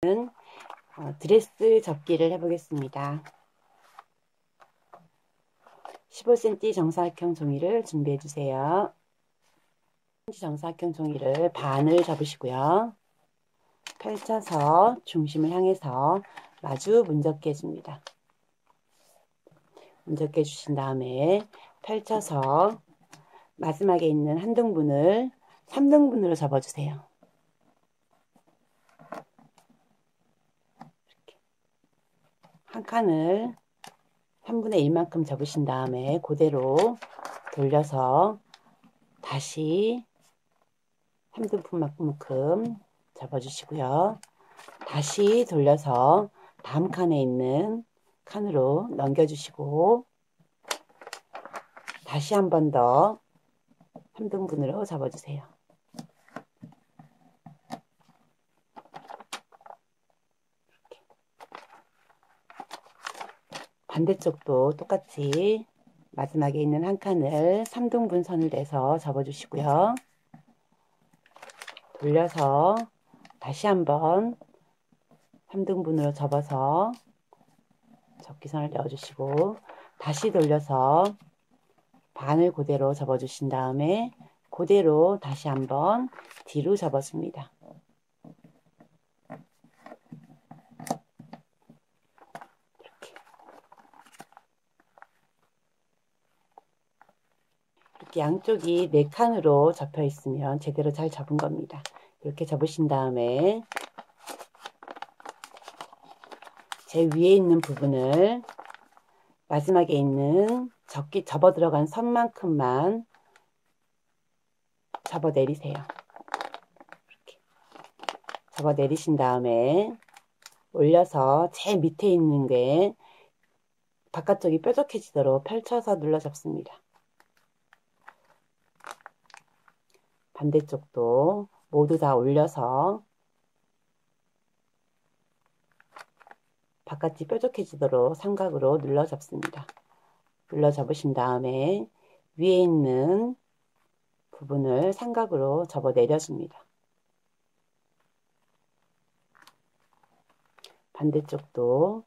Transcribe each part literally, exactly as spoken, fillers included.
있는 어, 드레스 접기를 해보겠습니다. 십오 센티미터 정사각형 종이를 준비해 주세요. 정사각형 종이를 반을 접으시고요. 펼쳐서 중심을 향해서 마주 문접게 해줍니다. 문접게 해주신 다음에 펼쳐서 마지막에 있는 한 등분을 삼 등분으로 접어주세요. 이렇게. 한 칸을 삼분의 일만큼 접으신 다음에 그대로 돌려서 다시 삼 등분만큼 접어주시고요. 다시 돌려서 다음 칸에 있는 칸으로 넘겨주시고 다시 한 번 더 삼 등분으로 접어주세요. 이렇게. 반대쪽도 똑같이 마지막에 있는 한 칸을 삼 등분 선을 내서 접어주시고요. 돌려서 다시 한번 삼 등분으로 접어서 접기선을 내어주시고 다시 돌려서 반을 그대로 접어주신 다음에 그대로 다시 한번 뒤로 접어줍니다. 이렇게. 이렇게 양쪽이 네 칸으로 접혀 있으면 제대로 잘 접은 겁니다. 이렇게 접으신 다음에 제 위에 있는 부분을 마지막에 있는 접기, 접어 들어간 선만큼만 접어 내리세요. 이렇게. 접어 내리신 다음에 올려서 제일 밑에 있는 게 바깥쪽이 뾰족해지도록 펼쳐서 눌러 잡습니다. 반대쪽도 모두 다 올려서 바깥이 뾰족해지도록 삼각으로 눌러 잡습니다. 눌러 잡으신 다음에 위에 있는 부분을 삼각으로 접어 내려줍니다. 반대쪽도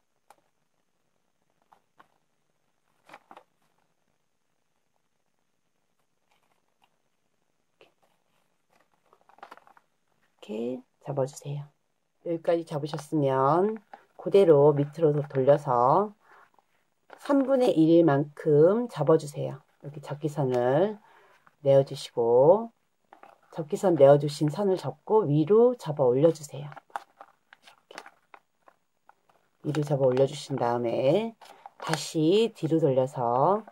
이렇게 접어주세요. 여기까지 접으셨으면 그대로 밑으로 돌려서 삼분의 일만큼 접어주세요. 이렇게 접기선을 내어주시고 접기선 내어주신 선을 접고 위로 접어 올려주세요. 이렇게. 위로 접어 올려주신 다음에 다시 뒤로 돌려서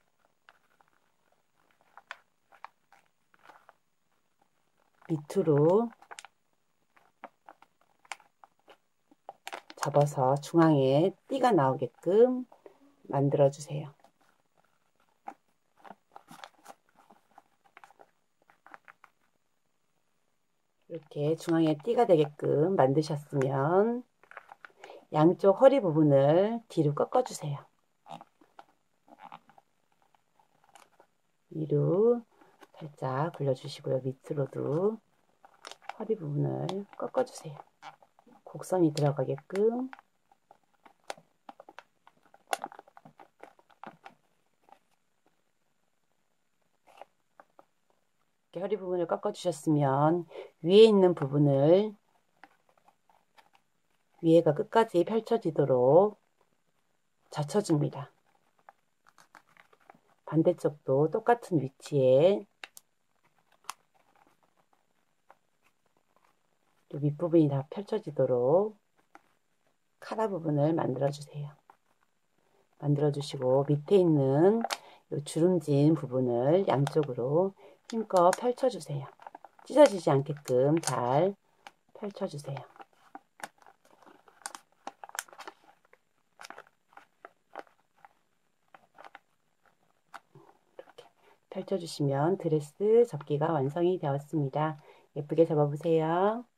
밑으로 접어서 중앙에 띠가 나오게끔 만들어 주세요. 이렇게 중앙에 띠가 되게끔 만드셨으면 양쪽 허리 부분을 뒤로 꺾어 주세요. 위로 살짝 굴려주시고요. 밑으로도 허리 부분을 꺾어 주세요. 곡선이 들어가게끔. 이렇게 허리 부분을 꺾어 주셨으면 위에 있는 부분을 위에가 끝까지 펼쳐지도록 젖혀줍니다. 반대쪽도 똑같은 위치에 윗부분이 다 펼쳐지도록 카라 부분을 만들어 주세요. 만들어 주시고 밑에 있는 이 주름진 부분을 양쪽으로 힘껏 펼쳐 주세요. 찢어지지 않게끔 잘 펼쳐 주세요. 이렇게 펼쳐 주시면 드레스 접기가 완성이 되었습니다. 예쁘게 접어 보세요.